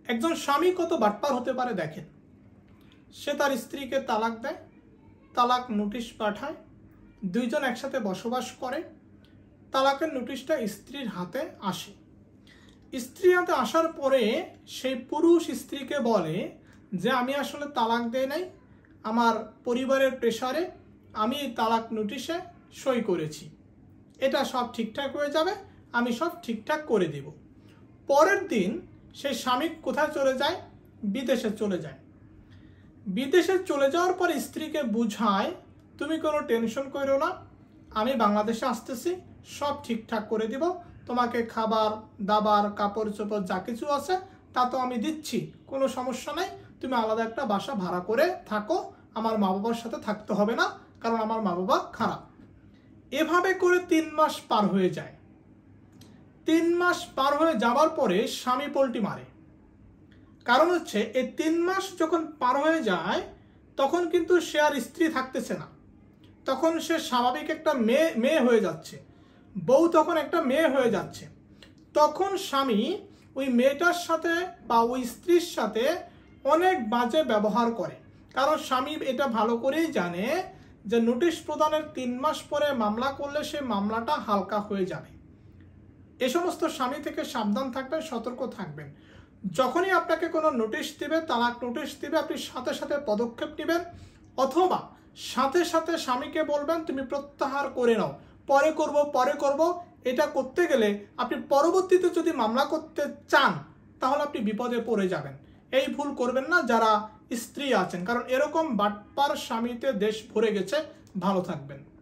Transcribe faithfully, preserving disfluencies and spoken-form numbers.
একজন স্বামী কত বাটপার হতে পারে দেখেন। সে তার স্ত্রীকে তালাক দেয়, তালাক নোটিশ পাঠায়, দুইজন একসাথে বসবাস করে, তালাকের নোটিশটা স্ত্রীর হাতে আসে। স্ত্রীর হাতে আসার পরে সেই পুরুষ স্ত্রীকে বলে যে আমি আসলে তালাক দেই নাই, আমার পরিবারের প্রেসারে আমি এই তালাক নোটিশে সই করেছি, এটা সব ঠিকঠাক হয়ে যাবে, আমি সব ঠিকঠাক করে দেব। পরের দিন সেই স্বামী কোথায় চলে যায়? বিদেশে চলে যায়। বিদেশে চলে যাওয়ার পর স্ত্রীকে বুঝায় তুমি কোনো টেনশন করো না, আমি বাংলাদেশে আসতেছি, সব ঠিকঠাক করে দিব, তোমাকে খাবার দাবার কাপড় চোপড় যা কিছু আছে তা তো আমি দিচ্ছি, কোনো সমস্যা নাই, তুমি আলাদা একটা বাসা ভাড়া করে থাকো, আমার মা বাবার সাথে থাকতে হবে না, কারণ আমার মা বাবা খারাপ। এভাবে করে তিন মাস পার হয়ে যায়। তিন মাস পার হয়ে যাওয়ার পরে স্বামী পল্টি মারে। কারণ হচ্ছে এই তিন মাস যখন পার হয়ে যায় তখন কিন্তু সে আর স্ত্রী থাকতেছে না, তখন সে স্বাভাবিক একটা মেয়ে মেয়ে হয়ে যাচ্ছে, বউ তখন একটা মেয়ে হয়ে যাচ্ছে। তখন স্বামী ওই মেয়েটার সাথে বা ওই স্ত্রীর সাথে অনেক বাজে ব্যবহার করে। কারণ স্বামী এটা ভালো করেই জানে যে নোটিশ প্রদানের তিন মাস পরে মামলা করলে সে মামলাটা হালকা হয়ে যাবে। এ সমস্ত স্বামী থেকে সাবধান থাকবেন, সতর্ক থাকবেন। যখনই আপনাকে কোনো নোটিশ দিবে, তালাক নোটিশ দিবে, আপনি সাথে সাথে পদক্ষেপ নেবেন, অথবা সাথে সাথে স্বামীকে বলবেন তুমি প্রত্যাহার করে নাও, পরে করব পরে করব। এটা করতে গেলে আপনি পরবর্তীতে যদি মামলা করতে চান তাহলে আপনি বিপদে পড়ে যাবেন। এই ভুল করবেন না যারা স্ত্রী আছেন, কারণ এরকম বাটপার স্বামীতে দেশ ভরে গেছে। ভালো থাকবেন।